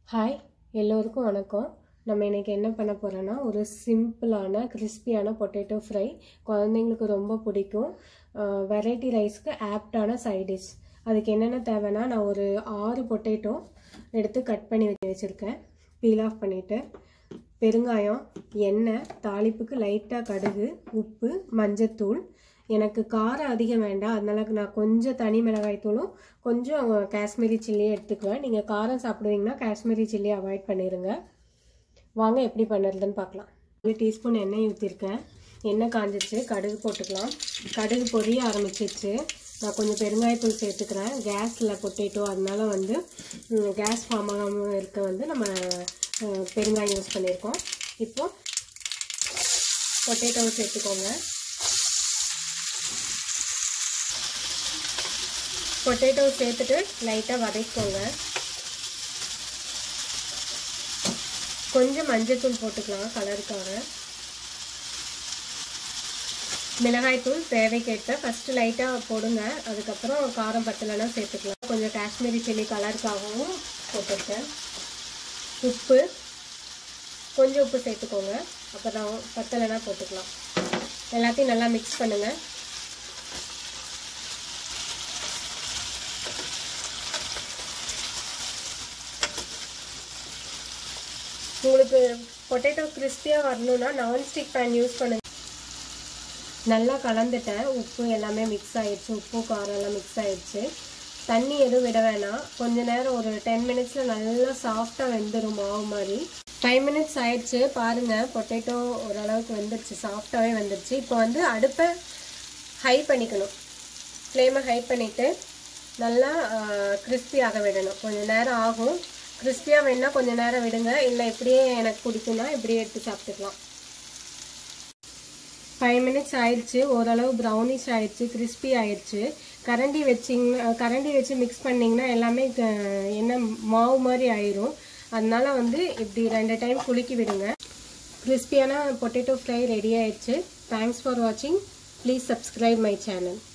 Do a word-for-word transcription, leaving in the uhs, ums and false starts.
Hi எல்லோருக்கும் வணக்கம். நம்ம இன்றைக்கி என்ன பண்ண போகிறோன்னா, ஒரு சிம்பிளான கிறிஸ்பியான பொட்டேட்டோ ஃப்ரை. குழந்தைங்களுக்கு ரொம்ப பிடிக்கும். வெரைட்டி ரைஸ்க்கு ஆப்டான சைட் டிஷ். அதுக்கு என்னென்ன தேவைன்னா, நான் ஒரு ஆறு பொட்டேட்டோ எடுத்து கட் பண்ணி வச்சு வச்சுருக்கேன். பீல் ஆஃப் பண்ணிவிட்டு பெருங்காயம், எண்ணெய், தாளிப்புக்கு லைட்டாக கடுகு, உப்பு, மஞ்சத்தூள். எனக்கு காரம் அதிகம் வேண்டாம், அதனால நான் கொஞ்சம் தனி மிளகாய் தூளும் கொஞ்சம் காஷ்மீரி சில்லியும் எடுத்துக்குவேன். நீங்கள் காரம் சாப்பிடுவீங்கன்னா காஷ்மீரி சில்லி அவாய்ட் பண்ணிடுங்க. வாங்க எப்படி பண்ணுறதுன்னு பார்க்கலாம். ஒரு டீஸ்பூன் எண்ணெய் ஊற்றிருக்கேன். எண்ணெய் காஞ்சிச்சு, கடுகு போட்டுக்கலாம். கடுகு பொரிய ஆரம்பிச்சிச்சு. நான் கொஞ்சம் பெருங்காயத்தூள் சேர்த்துக்கிறேன். கேஸில் பொட்டேட்டோ, அதனால வந்து கேஸ் ஃபார்ம் ஆகாமல் இருக்க வந்து நம்ம பெருங்காயம் யூஸ் பண்ணியிருக்கோம். இப்போது பொட்டேட்டோவை சேர்த்துக்கோங்க. பொட்டேட்டோ சேர்த்துட்டு லைட்டாக வதக்கிக்கோங்க. கொஞ்சம் மஞ்சத்தூள் போட்டுக்கலாம் கலருக்காக. மிளகாய்த்தூள் தேவைக்கேற்ப ஃபஸ்ட்டு லைட்டாக போடுங்க, அதுக்கப்புறம் காரம் பத்தலைன்னா சேர்த்துக்கலாம். கொஞ்சம் காஷ்மீரி சில்லி கலருக்காகவும் போட்டுருக்கேன். உப்பு கொஞ்சம் உப்பு சேர்த்துக்கோங்க, அப்போ தான் பத்தலைன்னா போட்டுக்கலாம். எல்லாத்தையும் நல்லா மிக்ஸ் பண்ணுங்கள். உங்களுக்கு பொட்டேட்டோ கிறிஸ்பியாக வரணுன்னா நான்ஸ்டிக் பேன் யூஸ் பண்ணுங்கள். நல்லா கலந்துட்டேன். உப்பு எல்லாமே மிக்ஸ் ஆகிடுச்சு, உப்பு காரம் எல்லாம் மிக்ஸ் ஆகிடுச்சு. தண்ணி எதுவும் விட வேணாம். கொஞ்ச நேரம் ஒரு டென் மினிட்ஸில் நல்லா சாஃப்டாக வெந்துடும் மாவு மாதிரி. ஃபைவ் மினிட்ஸ் ஆயிடுச்சு, பாருங்கள் பொட்டேட்டோ ஓரளவுக்கு வெந்துருச்சு, சாஃப்டாகவே வெந்துருச்சு. இப்போ வந்து அடுப்பை ஹை பண்ணிக்கணும். ஃப்ளேமை ஹை பண்ணிவிட்டு நல்லா கிறிஸ்பி ஆக விடணும். கொஞ்சம் நேரம் ஆகும். கிறிஸ்பியாக வேணால் கொஞ்சம் நேரம் விடுங்க, இல்லை இப்படியே எனக்கு பிடிக்குன்னா இப்படியே எடுத்து சாப்பிட்டுக்கலாம். ஃபைவ் மினிட்ஸ் ஆயிடுச்சு, ஓரளவு ப்ரௌனிஷ் ஆயிடுச்சு, கிறிஸ்பி ஆயிடுச்சு. கரண்டி வச்சிங்கன்னா கரண்டி வச்சு மிக்ஸ் பண்ணிங்கன்னா எல்லாமே என்ன மாவு மாதிரி ஆயிரும். அதனால வந்து இப்படி ரெண்டு டைம் குலுக்கி விடுங்க. கிறிஸ்பியான பொட்டேட்டோ ஃப்ரை ரெடி ஆயிடுச்சு. தேங்க்ஸ் ஃபார் வாட்சிங். Please subscribe my channel.